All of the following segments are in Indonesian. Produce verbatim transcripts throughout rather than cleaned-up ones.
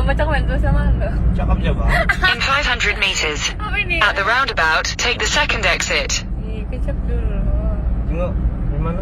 macam itu sama lo. Cakep coba. In five hundred meters, Apa ini? at the roundabout, take the second exit. Ih, kecap dulu. Tengok di mana?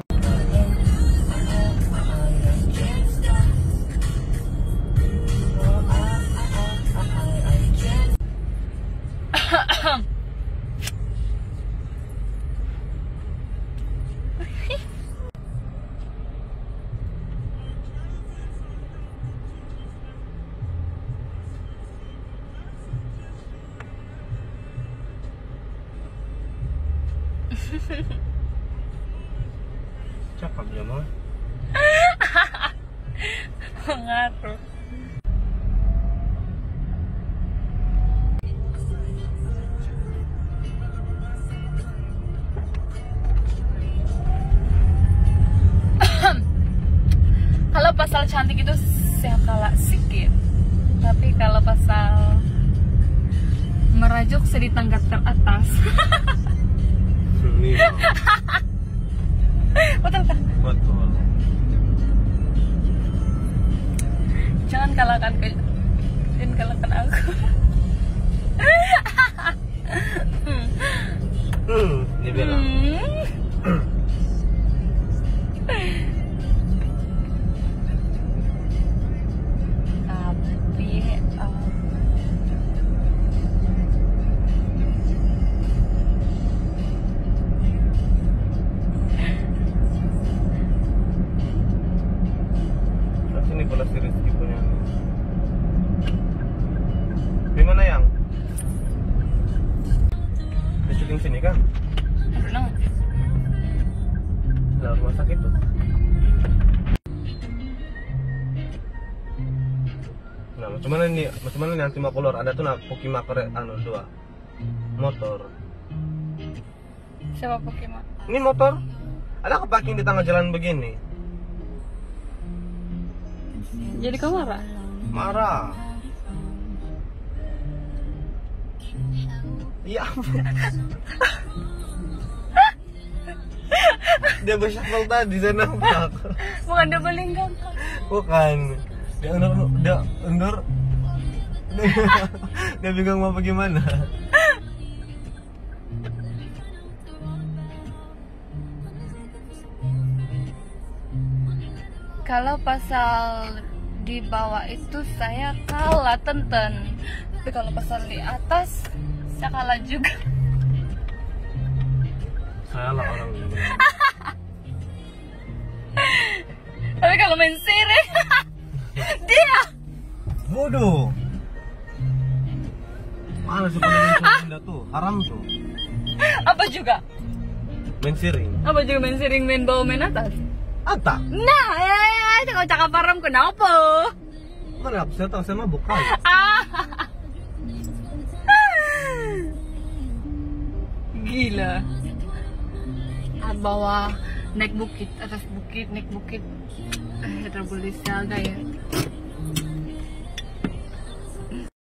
Cakep ya mah. Pengaruh. Kalau pasal cantik itu saya kalah sedikit, tapi kalau pasal merajuk saya di tangga teratas. Ini Betul kan? betul. Jangan kalahkan ke, jangan kalahkan aku. Hmm, dia bilang. Hmm. Tapi um, Sini pula si Rizky punya. Di mana yang? Di syuting sini kan? no. Lah rumah sakit tuh. Nah, macam mana nih? Macam mana nih anti makulor? Ada tuh nak Pokimaker anu dua motor. Siapa Pokemon? Ini motor. Ada keparking di tengah jalan begini. Jadi kau marah? Marah. Iya. Dia bershuffle tadi saya nampak. Bukan double lingkang. Bukan. Dia undur, dia undur. Dia bingung mau bagaimana. Kalau pasal di bawah itu saya kalah tenten, tapi kalau pasal di atas saya kalah juga. Saya lah orang ini. Tapi kalau main sirih dia Bodoh. Mana sih pengen tuh? Haram tuh. apa juga? Main siring. Apa juga main siring main bawah main atas? Ata. Nah, ya, ya, cakap cakap haram kenapa? Mana aku saya tahu saya mabuk kali. Ah. Gila. Ah, bawah naik bukit, atas bukit, naik bukit. Eh, terboleh siaga ya.